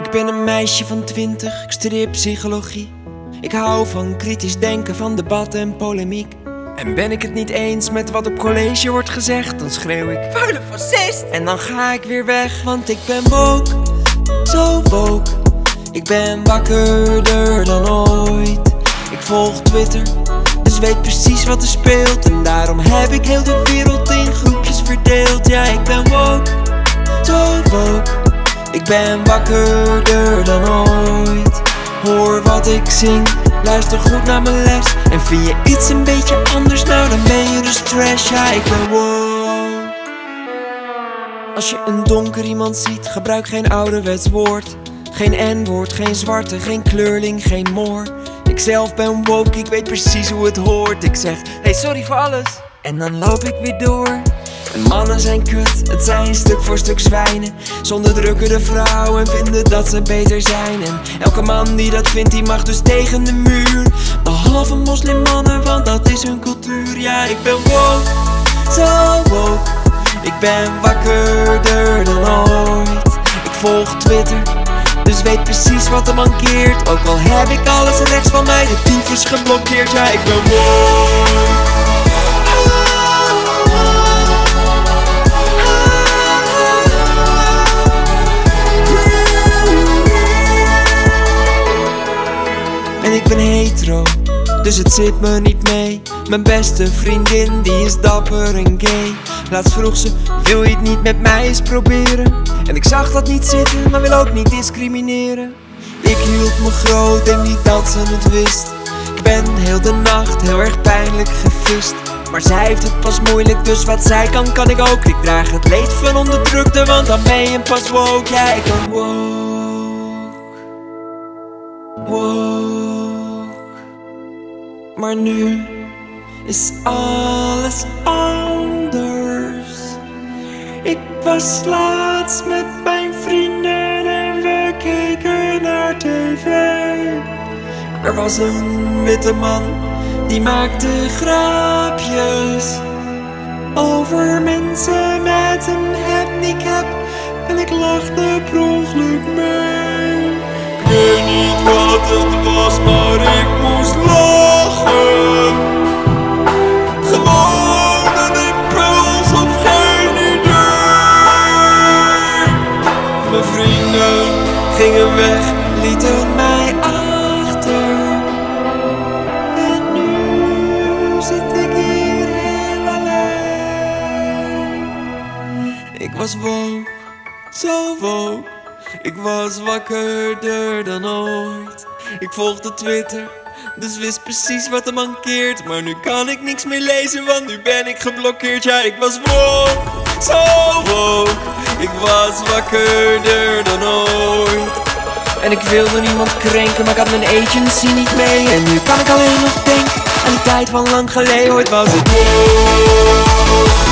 Ik ben een meisje van 20, ik studeer psychologie. Ik hou van kritisch denken, van debat en polemiek. En ben ik het niet eens met wat op college wordt gezegd, dan schreeuw ik vuile fascist. En dan ga ik weer weg, want ik ben woke, zo woke. Ik ben wakkerder dan ooit. Ik volg Twitter, dus weet precies wat er speelt. En daarom heb ik heel de wereld in groepjes verdeeld. Ja, ik ben woke, zo woke. Ik ben wakkerder dan ooit. Hoor wat ik zing, luister goed naar mijn les. En vind je iets een beetje anders, nou dan ben je dus trash. Ja, ik ben woke. Als je een donker iemand ziet, gebruik geen ouderwets woord. Geen N-woord, geen zwarte, geen kleurling, geen moor. Ik zelf ben woke, ik weet precies hoe het hoort. Ik zeg, hey sorry voor alles, en dan loop ik weer door. En mannen zijn kut, het zijn stuk voor stuk zwijnen. Zonder drukken de vrouwen en vinden dat ze beter zijn. En elke man die dat vindt, die mag dus tegen de muur. Behalve moslimmannen, want dat is hun cultuur. Ja, ik ben woke, zo woke. Ik ben wakkerder dan ooit. Ik volg Twitter, dus weet precies wat er mankeert. Ook al heb ik alles rechts van mij, de tyfus geblokkeerd. Ja, ik ben woke. En ik ben hetero, dus het zit me niet mee. Mijn beste vriendin, die is dapper en gay. Laatst vroeg ze, wil je het niet met mij eens proberen? En ik zag dat niet zitten, maar wil ook niet discrimineren. Ik hield me groot en niet dat ze het wist. Ik ben heel de nacht heel erg pijnlijk gevist. Maar zij heeft het pas moeilijk, dus wat zij kan, kan ik ook. Ik draag het leed van onderdrukte, want dan ben je pas woke. Ja, ik ben woke, woke. Maar nu is alles anders. Ik was laatst met mijn vrienden en we keken naar tv. Er was een witte man, die maakte grapjes over mensen met een handicap. En ik lachte per ongeluk mee. Ik weet niet wat het was, maar ik moest lachen. Gewoon een impuls of geen idee. Mijn vrienden gingen weg, lieten mij achter. En nu zit ik hier heel alleen. Ik was woke, zo woke. Ik was wakkerder dan ooit. Ik volgde Twitter, dus wist precies wat er mankeert. Maar nu kan ik niks meer lezen, want nu ben ik geblokkeerd. Ja, ik was woke, zo woke. Ik was wakkerder dan ooit. En ik wilde niemand krenken, maar ik had mijn agency niet mee. En nu kan ik alleen nog denken aan die tijd van lang geleden. Ooit was ik woke.